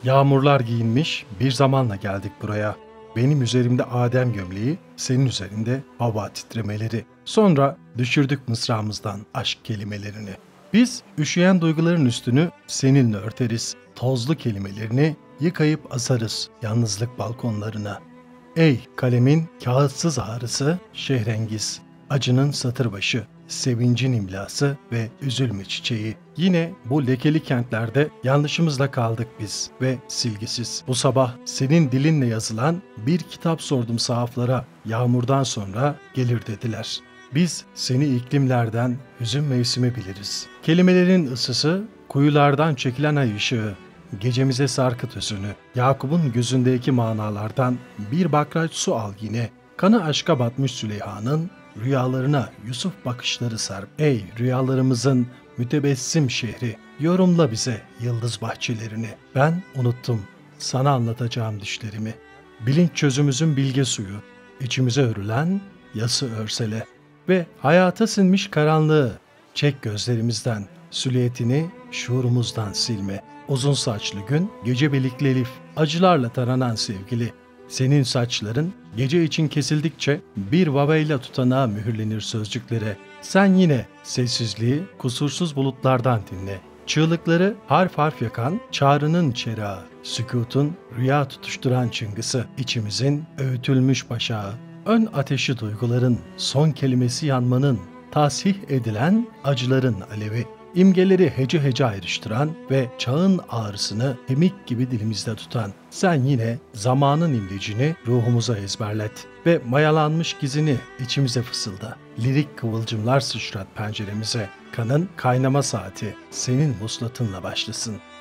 Yağmurlar giyinmiş bir zamanla geldik buraya. Benim üzerimde Adem gömleği, senin üzerinde hava titremeleri. Sonra düşürdük mısramızdan aşk kelimelerini. Biz üşüyen duyguların üstünü seninle örteriz. Tozlu kelimelerini yıkayıp asarız yalnızlık balkonlarına. Ey kalemin kağıtsız ağrısı, şehrengiz, acının satır başı, sevincin imlası ve üzülme çiçeği. Yine bu lekeli kentlerde yanlışımızla kaldık biz ve silgisiz. Bu sabah senin dilinle yazılan bir kitap sordum sahaflara, yağmurdan sonra gelir dediler. Biz seni iklimlerden hüzün mevsimi biliriz. Kelimelerin ısısı, kuyulardan çekilen ay ışığı, gecemize sarkıt özünü. Yakup'un gözündeki manalardan bir bakraç su al yine. Kanı aşka batmış Süleyha'nın rüyalarına Yusuf bakışları sarp. Ey rüyalarımızın mütebessim şehri, yorumla bize yıldız bahçelerini. Ben unuttum sana anlatacağım düşlerimi. Bilinç çözümüzün bilge suyu, içimize örülen yası örsele ve hayata sinmiş karanlığı çek gözlerimizden, silüetini şuurumuzdan silme. Uzun saçlı gün, gece belikli Elif, acılarla taranan sevgili. Senin saçların gece için kesildikçe bir vavayla tutanağa mühürlenir sözcüklere. Sen yine sessizliği kusursuz bulutlardan dinle. Çığlıkları harf harf yakan çağrının çerağı, sükutun rüya tutuşturan çıngısı, içimizin öğütülmüş başağı. Ön ateşi duyguların, son kelimesi yanmanın, tasih edilen acıların alevi. İmgeleri hece hece ayrıştıran ve çağın ağrısını kemik gibi dilimizde tutan. Sen yine zamanın imlecini ruhumuza ezberlet ve mayalanmış gizini içimize fısılda. Lirik kıvılcımlar sıçrat penceremize. Kanın kaynama saati senin vuslatınla başlasın.